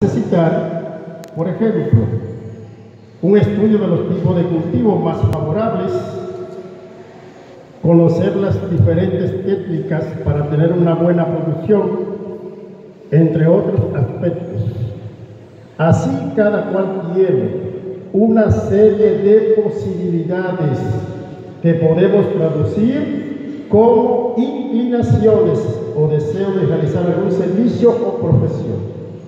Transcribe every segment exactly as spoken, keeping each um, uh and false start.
Necesitar, por ejemplo, un estudio de los tipos de cultivos más favorables, conocer las diferentes técnicas para tener una buena producción, entre otros aspectos. Así cada cual tiene una serie de posibilidades que podemos traducir como inclinaciones o deseo de realizar algún servicio o profesión.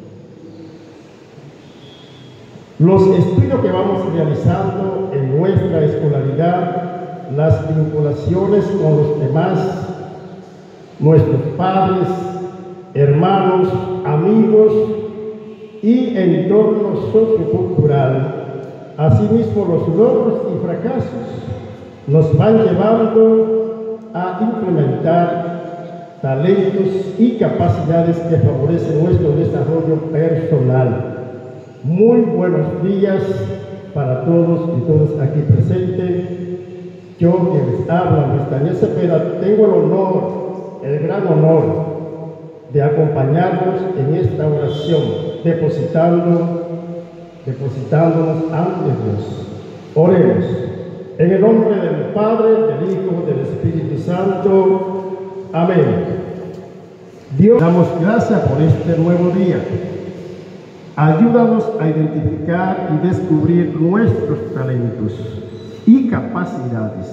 Los estudios que vamos realizando en nuestra escolaridad, las vinculaciones con los demás, nuestros padres, hermanos, amigos y entorno sociocultural, asimismo los logros y fracasos, nos van llevando a implementar talentos y capacidades que favorecen nuestro desarrollo personal. Muy buenos días para todos y todas aquí presentes. Yo, que les habla, Luis Daniel Cepeda, tengo el honor, el gran honor de acompañarnos en esta oración, depositando, depositándonos ante Dios. Oremos. En el nombre del Padre, del Hijo, del Espíritu Santo. Amén. Dios, damos gracias por este nuevo día. Ayúdanos a identificar y descubrir nuestros talentos y capacidades.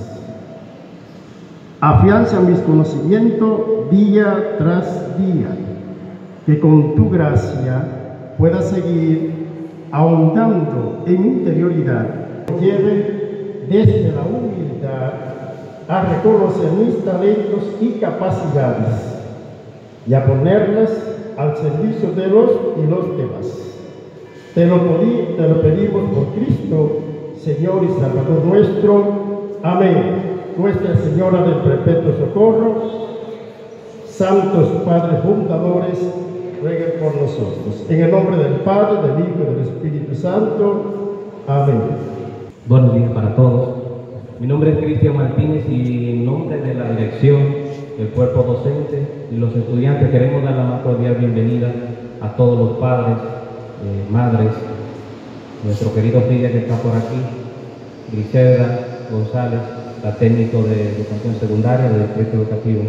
Afianza mis conocimientos día tras día, que con tu gracia pueda seguir ahondando en interioridad. Lleve desde la humildad a reconocer mis talentos y capacidades y a ponerlas al servicio de los y los demás. Te lo, pedí, te lo pedimos por Cristo, Señor y Salvador nuestro. Amén. Nuestra Señora del Perpetuo Socorro, santos padres fundadores, rueguen por nosotros. En el nombre del Padre, del Hijo y del Espíritu Santo. Amén. Buenos días para todos. Mi nombre es Cristian Martínez y en nombre de la dirección, del cuerpo docente y los estudiantes queremos dar la más cordial bienvenida a todos los padres, eh, madres, nuestro querido Frida que está por aquí, Griselda González, la técnico de educación secundaria del distrito educativo.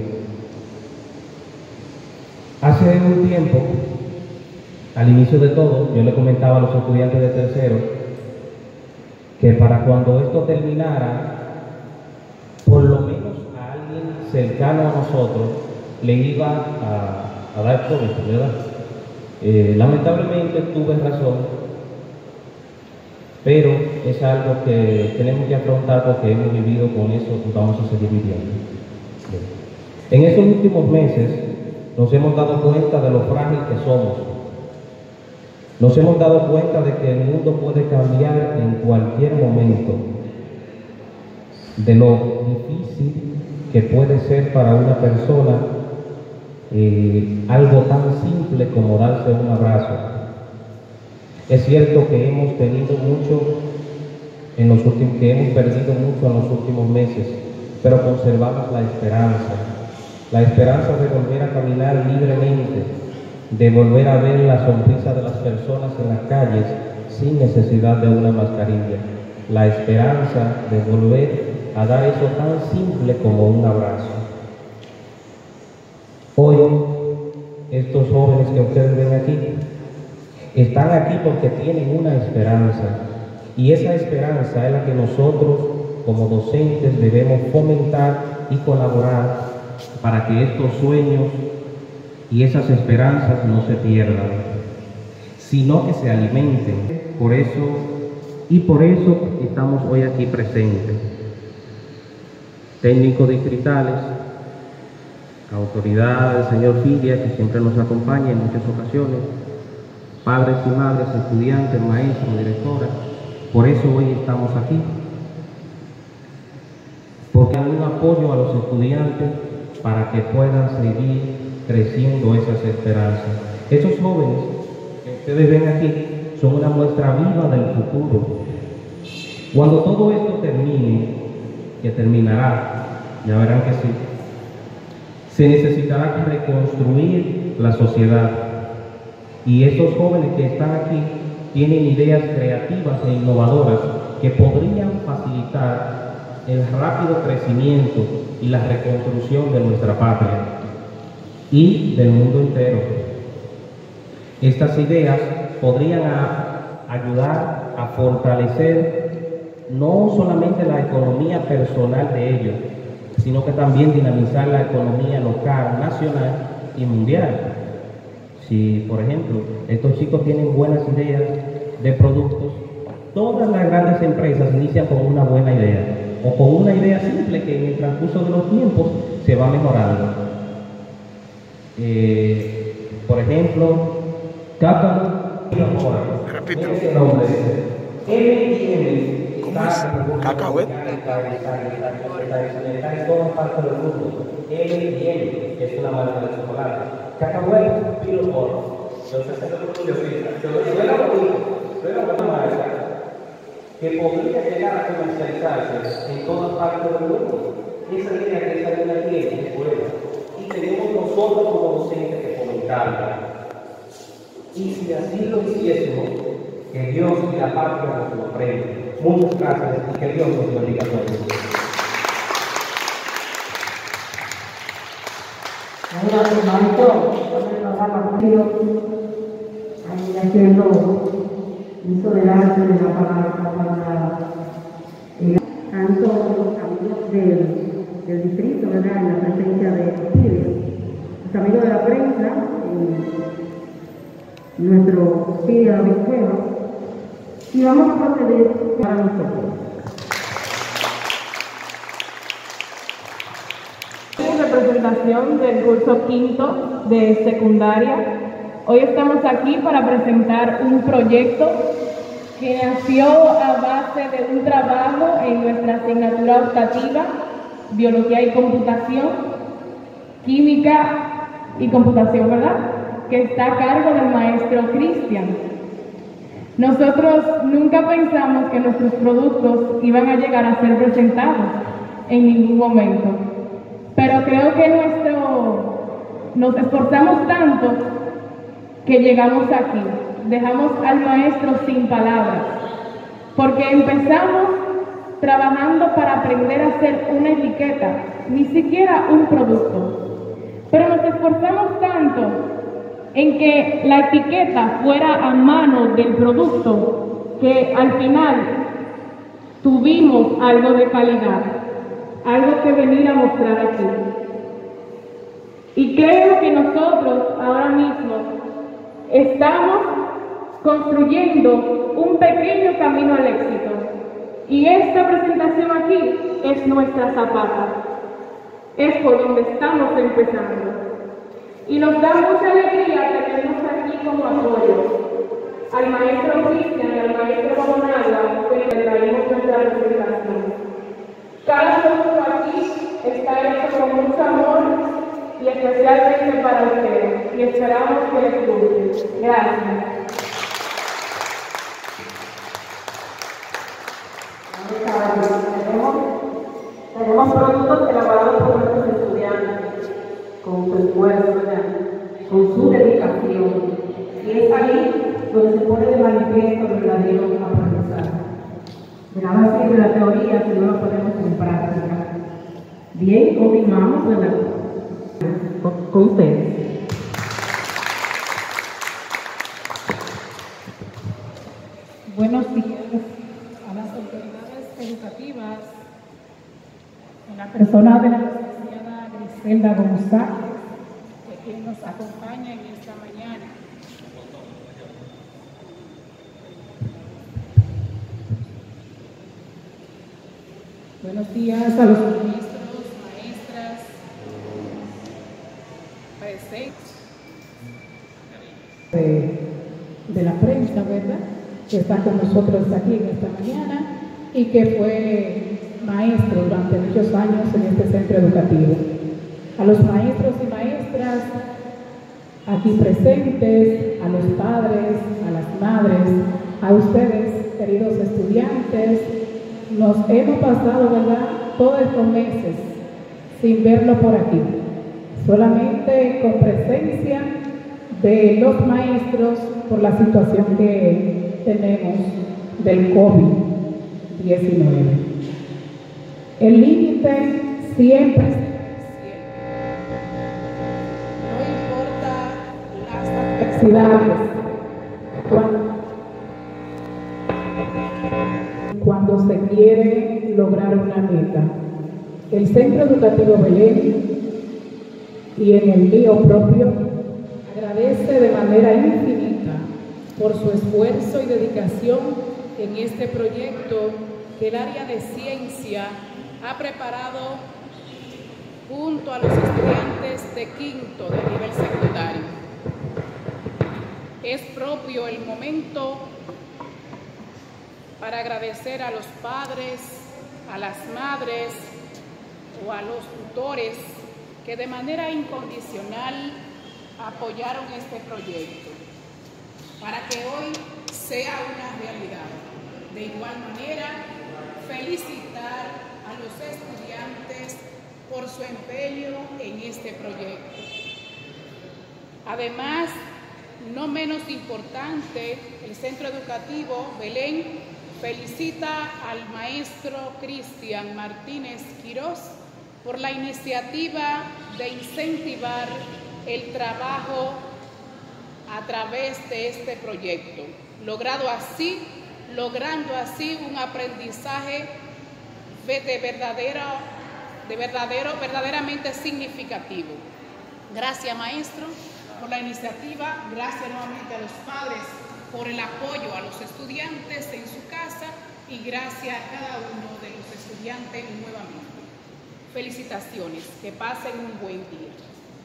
Hace un tiempo, al inicio de todo, yo le comentaba a los estudiantes de tercero que para cuando esto terminara, por lo menos a alguien cercano a nosotros le iba a, a dar COVID, ¿verdad? Eh, lamentablemente tuve razón, pero es algo que tenemos que afrontar porque hemos vivido con eso y vamos a seguir viviendo. En estos últimos meses nos hemos dado cuenta de lo frágil que somos. Nos hemos dado cuenta de que el mundo puede cambiar en cualquier momento, de lo difícil que puede ser para una persona eh, algo tan simple como darse un abrazo. Es cierto que hemos tenido mucho en los últimos, que hemos perdido mucho en los últimos meses, pero conservamos la esperanza, la esperanza de volver a caminar libremente, de volver a ver la sonrisa de las personas en las calles sin necesidad de una mascarilla, la esperanza de volver a dar eso tan simple como un abrazo. Hoy, estos jóvenes que ustedes ven aquí, están aquí porque tienen una esperanza, y esa esperanza es la que nosotros como docentes debemos fomentar y colaborar para que estos sueños y esas esperanzas no se pierdan, sino que se alimenten. Por eso, y por eso estamos hoy aquí presentes. Técnicos distritales, autoridad del señor Filia, que siempre nos acompaña en muchas ocasiones, padres y madres, estudiantes, maestros, directoras. Por eso hoy estamos aquí, porque hay un apoyo a los estudiantes para que puedan seguir creciendo esas esperanzas. Esos jóvenes que ustedes ven aquí son una muestra viva del futuro. Cuando todo esto termine, que terminará, ya verán que sí, se necesitará reconstruir la sociedad. Y esos jóvenes que están aquí tienen ideas creativas e innovadoras que podrían facilitar el rápido crecimiento y la reconstrucción de nuestra patria y del mundo entero. Estas ideas podrían a, ayudar a fortalecer no solamente la economía personal de ellos, sino que también dinamizar la economía local, nacional y mundial. Si, por ejemplo, estos chicos tienen buenas ideas de productos, todas las grandes empresas inician con una buena idea o con una idea simple que en el transcurso de los tiempos se va mejorando. Eh, por ejemplo, Cácaro, repite. ese nombre, M ¿Cómo es? Cacahuet. está en todas partes del mundo. M y M, que es una marca de chocolate. Cacahuet, Pilo Oro. Entonces, eso es curiosita. Suena bonito, suena una marca que podría llegar a comercializarse en todas partes del mundo. Esa idea que esa niña tiene es buena. Y tenemos nosotros como docentes que fomentarla. Y si así lo hiciésemos, que Dios y la patria nos lo premien. Muchas gracias y que Dios nos bendiga a todos. Ahora, hermanito, cuando programa contigo, ahí haciendo uso del arte de la palabra para tanto los amigos del, del distrito, ¿verdad? En la presencia de ustedes, los amigos de la prensa, y nuestro Pía Obispo, y vamos a proceder para nosotros. En representación del curso quinto de secundaria, hoy estamos aquí para presentar un proyecto que nació a base de un trabajo en nuestra asignatura optativa, Biología y Computación, Química y Computación, ¿verdad?, que está a cargo del maestro Cristian. Nosotros nunca pensamos que nuestros productos iban a llegar a ser presentados en ningún momento, pero creo que nuestro, nos esforzamos tanto que llegamos aquí, dejamos al maestro sin palabras, porque empezamos trabajando para aprender a hacer una etiqueta, ni siquiera un producto, pero nos esforzamos tanto en que la etiqueta fuera a mano del producto, que al final tuvimos algo de calidad, algo que venir a mostrar aquí. Y creo que nosotros ahora mismo estamos construyendo un pequeño camino al éxito. Y esta presentación aquí es nuestra zapata. Es por donde estamos empezando. Y nos da mucha alegría tenernos aquí como apoyo al maestro Cristian y al maestro Bonagua, que le traemos nuestra presentación. Cada producto aquí está hecho con mucho amor y especialmente para ustedes, y esperamos que les guste. Gracias. Tenemos, tenemos productos elaborados por nuestros estudiantes, con su esfuerzo, con su dedicación. Y es ahí donde se pone de manifiesto el verdadero aprendizaje. De nada sirve la teoría si no la ponemos en práctica. Bien, continuamos, ¿verdad? Con, con ustedes. Buenos días a las autoridades educativas, en la persona de la licenciada Griselda González, que quien nos acompaña en esta mañana. Buenos días a los maestros, maestras, presentes de, de la prensa, ¿verdad?, que está con nosotros aquí en esta mañana y que fue maestro durante muchos años en este centro educativo. A los maestros y maestras aquí presentes, a los padres, a las madres, a ustedes, queridos estudiantes, nos hemos pasado, ¿verdad?, todos estos meses sin verlo por aquí, solamente con presencia de los maestros por la situación que tenemos del COVID diecinueve. El límite siempre es no importa las adversidades, cuando, cuando se quiere lograr una meta. El Centro Educativo Belén y en el mío propio agradece de manera infinita por su esfuerzo y dedicación en este proyecto que el área de ciencia ha preparado junto a los estudiantes de quinto de nivel secundario. Es propio el momento para agradecer a los padres, a las madres o a los tutores que de manera incondicional apoyaron este proyecto para que hoy sea una realidad. De igual manera, felicitar a los estudiantes por su empeño en este proyecto. Además, no menos importante, el Centro Educativo Belén felicita al maestro Cristian Martínez Quirós por la iniciativa de incentivar el trabajo a través de este proyecto, logrado así, logrando así un aprendizaje de verdadero, de verdadero, verdaderamente significativo. Gracias, maestro, por la iniciativa. Gracias nuevamente a los padres por el apoyo a los estudiantes en su casa y gracias a cada uno de los estudiantes nuevamente. Felicitaciones, que pasen un buen día.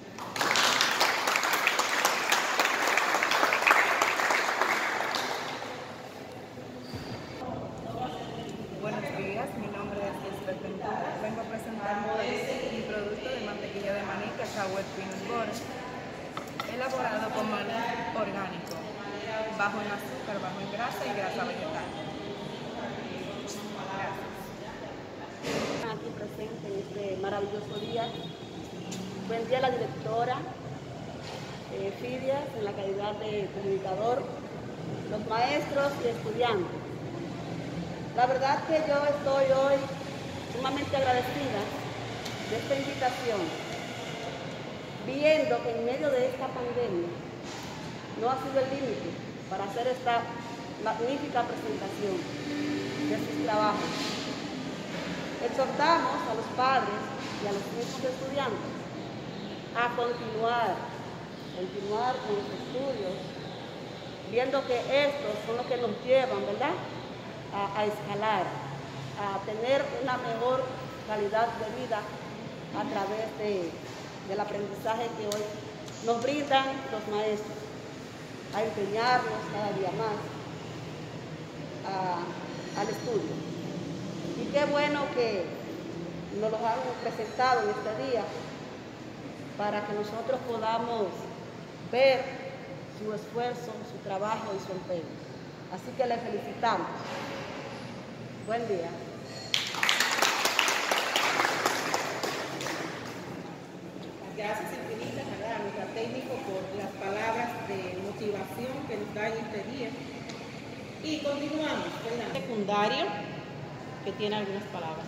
Buenos días, mi nombre es Lisbeth Ventura. Vengo a presentar mi producto de mantequilla de maní Cacahuete Peanut Butter, elaborado con maní orgánico, bajo en azúcar, bajo en grasa y grasa vegetal. Aquí presente en este maravilloso día. Buen día a la directora eh, Fidias en la calidad de comunicador, los maestros y estudiantes. La verdad que yo estoy hoy sumamente agradecida de esta invitación, viendo que en medio de esta pandemia no ha sido el límite para hacer esta magnífica presentación de sus trabajos. Exhortamos a los padres y a los mismos estudiantes a continuar, continuar con los estudios, viendo que estos son los que nos llevan, ¿verdad?, a, a escalar, a tener una mejor calidad de vida a través de, del aprendizaje que hoy nos brindan los maestros, a empeñarnos cada día más a, al estudio. Y qué bueno que nos los han presentado en este día para que nosotros podamos ver su esfuerzo, su trabajo y su empeño. Así que les felicitamos. Buen día. Gracias infinitas a nuestra técnico por las palabras de motivación que nos da en este día. Y continuamos con la secundario, que tiene algunas palabras.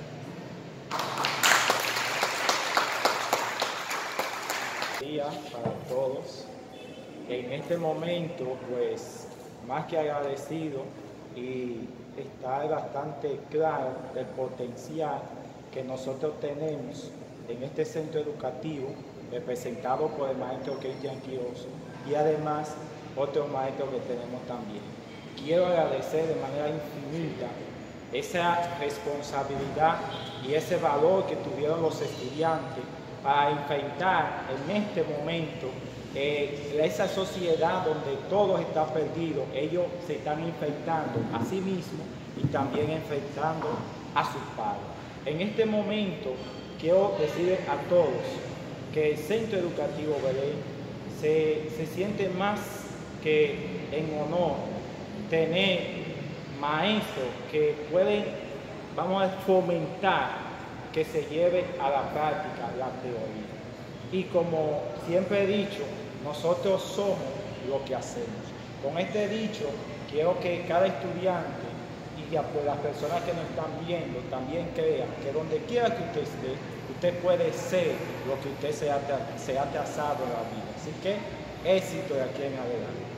Día para todos. En este momento, pues, más que agradecido y está bastante claro el potencial que nosotros tenemos en este centro educativo, representado por el maestro Cristian Quirós y además otros maestros que tenemos también. Quiero agradecer de manera infinita esa responsabilidad y ese valor que tuvieron los estudiantes para enfrentar en este momento eh, esa sociedad donde todo está perdido. Ellos se están enfrentando a sí mismos y también enfrentando a sus padres. En este momento quiero decirles a todos que el Centro Educativo Belén se, se siente más que en honor tener maestros que pueden, vamos a fomentar que se lleve a la práctica la teoría. Y como siempre he dicho, nosotros somos lo que hacemos. Con este dicho, quiero que cada estudiante y ya pues las personas que nos están viendo también crean que donde quiera que usted esté, usted puede ser lo que usted se ha, se ha trazado en la vida. Así que éxito de aquí en adelante.